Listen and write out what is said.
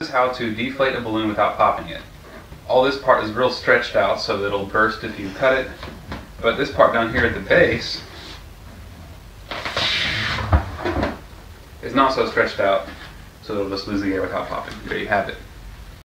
This is how to deflate a balloon without popping it. All this part is real stretched out so that it'll burst if you cut it, but this part down here at the base is not so stretched out, so it'll just lose the air without popping. There you have it.